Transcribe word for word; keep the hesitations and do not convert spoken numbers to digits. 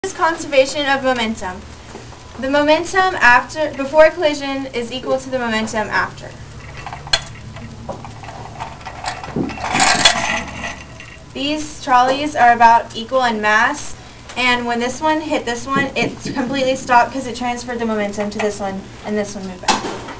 Is conservation of momentum. The momentum after before collision is equal to the momentum after. These trolleys are about equal in mass, and when this one hit this one, it completely stopped because it transferred the momentum to this one, and this one moved back.